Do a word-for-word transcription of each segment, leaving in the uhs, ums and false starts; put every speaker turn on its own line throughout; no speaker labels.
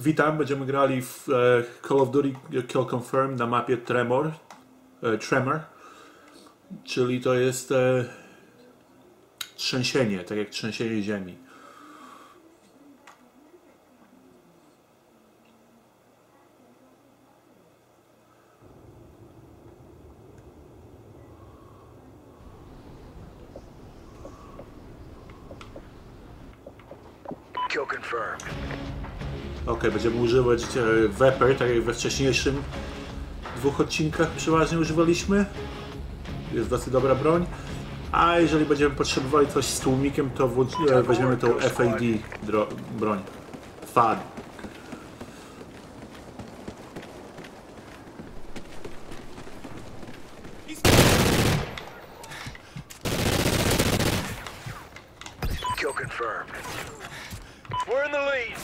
Witam, będziemy grali w e, Call of Duty Kill Confirm na mapie Tremor, e, Tremor, czyli to jest e, trzęsienie, tak jak trzęsienie ziemi.
Kill confirmed.
Ok, będziemy używać e, Viper, tak jak we wcześniejszym dwóch odcinkach przeważnie używaliśmy. Jest dosyć dobra broń. A jeżeli będziemy potrzebowali coś z tłumikiem, to w, e, weźmiemy tą F A D dro, broń. F A D.
Kill confirmed. We're in the lead.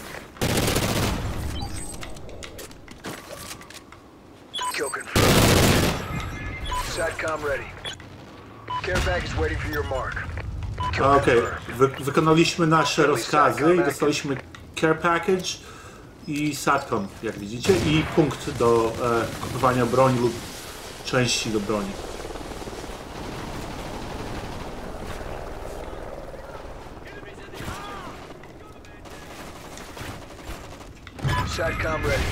Kill confirmed. SATCOM ready. Care package waiting for your mark. Kill
Okej,
confirmed.
Wy, wykonaliśmy nasze rozkazy i dostaliśmy Care Package i SATCOM, jak widzicie, i punkt do e, kupowania broni lub części do broni.
SATCOM ready.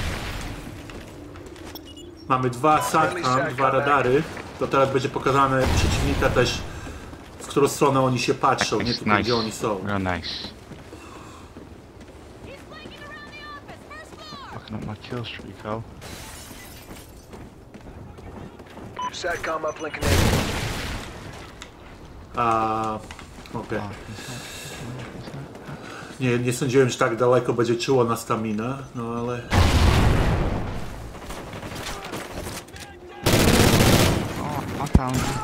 Mamy dwa SATCOM, dwa radary. To teraz będzie pokazane przeciwnika też, w którą stronę oni się patrzą, nie tylko gdzie oni są.
Real nice. Fucking up my kill streak, oh.
SATCOM uplink enabled.
A, okej. Nie, nie sądziłem, że tak daleko będzie czuło na staminę, no ale...
Oh, I found you.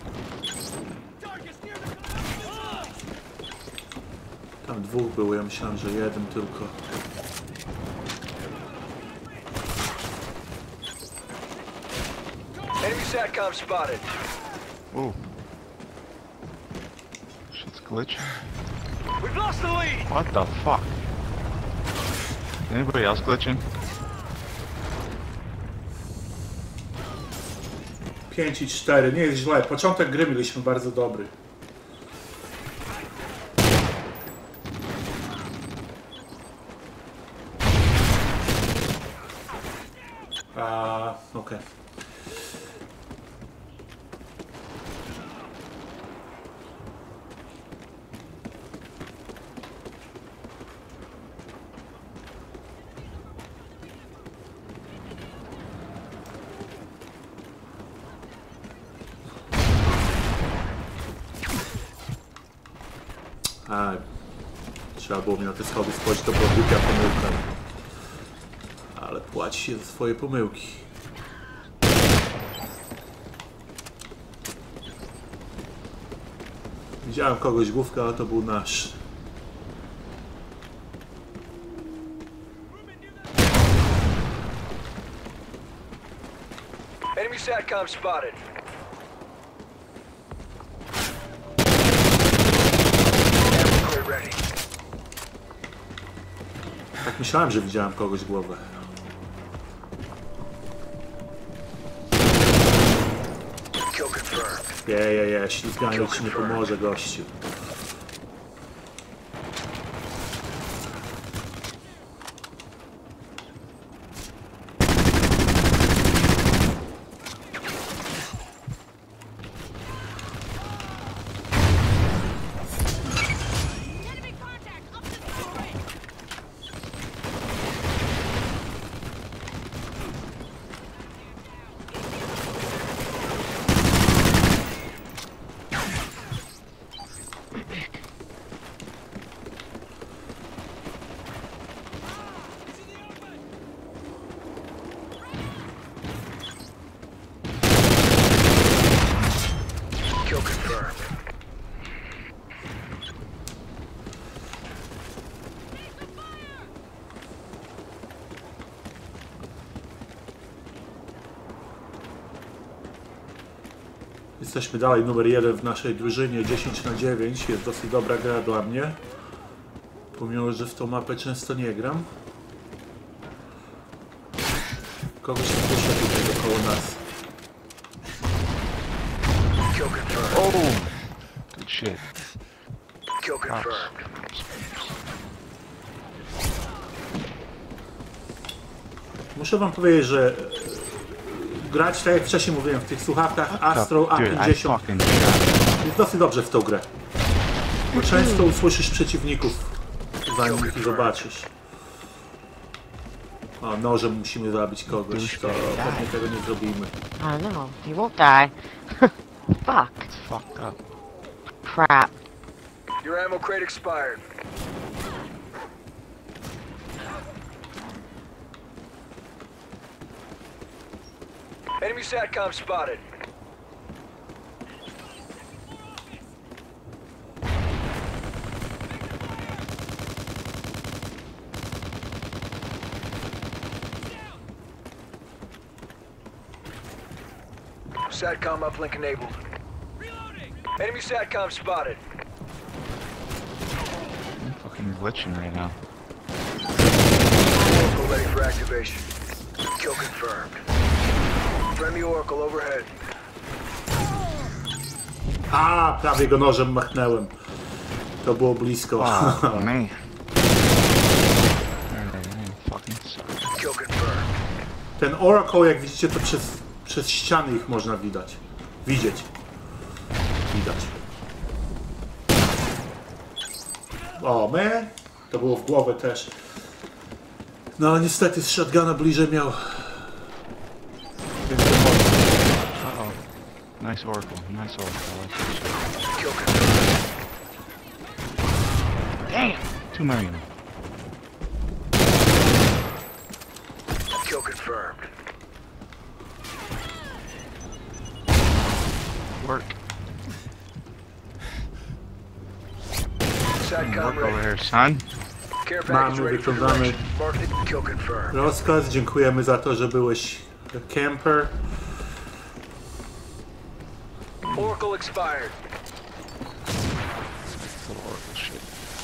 Tam dwóch było, ja myślałem, że jeden tylko.
Enemy SATCOM spotted.
Ooh. Shit's glitching.
We've lost the lead.
What the fuck? Anybody else glitching?
pięć i cztery, nie jest źle. Początek gry mieliśmy bardzo dobry. A, okej. A, trzeba było mi na te schody spojrzeć, to była głupia pomyłka. Ale płaci się za swoje pomyłki. Widziałem kogoś główka, ale to był nasz.
Enemy SATCOM spotted. Clear ready.
Tak myślałem, że widziałem kogoś głowę.
Kill confirmed.
Je, je, je, ślizganie ci nie pomoże, gościu.
Kill confirmed.
Jesteśmy dalej numer jeden w naszej drużynie, dziesięć na dziewięć. Jest dosyć dobra gra dla mnie. Pomimo, że w tą mapę często nie gram. Kogoś się puszcza tutaj dookoło nas.
Kill confirmed.
Oh! Good shit.
Kill
Ops.
confirmed.
Muszę wam powiedzieć, że grać, tak jak wcześniej mówiłem, w tych słuchawkach Astro A
Dude, I
pięćdziesiąt
fucking shot.
jest dosyć dobrze w tą grę. Bo często usłyszysz przeciwników, zanim ich zobaczysz. O, nożem musimy zabić kogoś, to pewnie tego nie zrobimy.
I don't know. He won't die. Fuck.
It's fucked up.
Crap.
Your ammo crate expired. Enemy SATCOM spotted. SATCOM uplink enabled. Enemy SATCOM spotted.
I'm fucking glitching right now.
Oracle ready for activation. Kill confirmed. Friendly Oracle overhead.
A, prawie go nożem machnęłem. To było blisko.
Oh, man. Alright, man, fucking suck.
Kill confirmed.
Ten Oracle, jak widzicie, to przez, przez ściany ich można widać. Widzieć. Widać. O, me? To było w głowę też. No ale niestety z shotguna bliżej miał. Więcej mocy.
Uh-oh. Nice Oracle. Nice Oracle. I like this shit.
Kill confirmed.
Damn! Two million.
Kill confirmed.
Work.
SATCOM
Work over
ready.
here, son.
Care package
Mamy,
ready for
wykonamy
direction. Mark it. Kill confirmed.
rozkaz. Dziękujemy za to, że byłeś camper.
Oracle expired.
Little Oracle shit.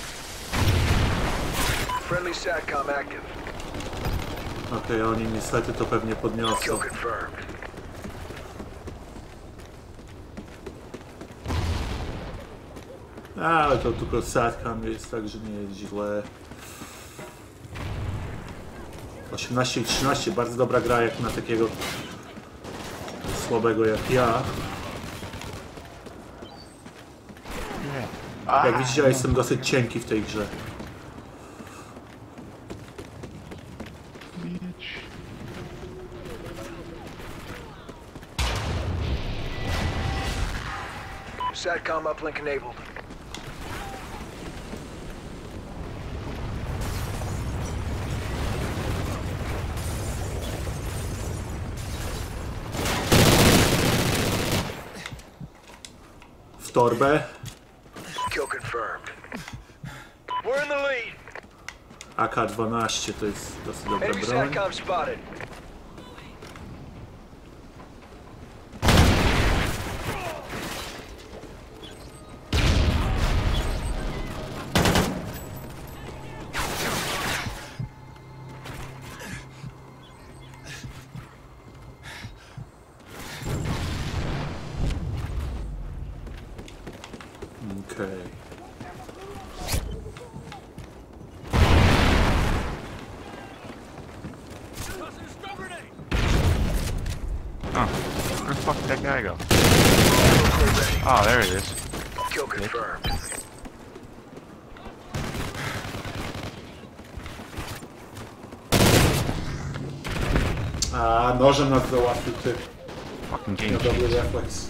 Friendly SATCOM active.
Okej, okay, oni niestety to pewnie
Kill
podniosą.
confirmed.
Ale to tylko SATCOM jest, także nie jest źle. osiemnaście i trzynaście, bardzo dobra gra jak na takiego słabego jak ja. Jak widzicie, ja jestem dosyć cienki w tej grze.
Bitch.
SATCOM uplink enabled.
W torbę.
Kill confirmed. We're in the lead.
A K dwanaście to jest dosyć dobra
Enemy
broń.
SATCOM spotted.
Okej.
Oh, where the fuck did that guy go? Oh, there it is.
Kill confirmed.
A nożem nas załatwił ty.
Fucking game
Miał dobry
cheese.
refleks.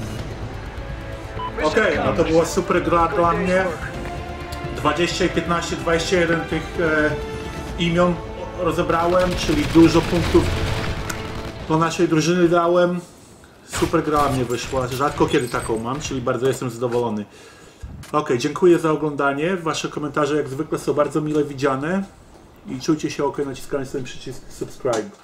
Okej, no to była super gra dla mnie. dwadzieścia i piętnaście, dwadzieścia jeden tych e, imion rozebrałem, czyli dużo punktów do naszej drużyny dałem. Super gra mnie wyszła, rzadko kiedy taką mam, czyli bardzo jestem zadowolony. Ok, dziękuję za oglądanie, wasze komentarze jak zwykle są bardzo mile widziane i czujcie się ok naciskając ten przycisk subscribe.